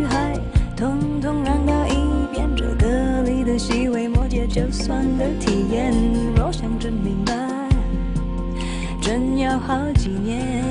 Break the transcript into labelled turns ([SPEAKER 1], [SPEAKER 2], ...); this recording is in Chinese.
[SPEAKER 1] 海，统统让到一边。这个里的细微末节，就算的体验，若想真明白，真要好几年。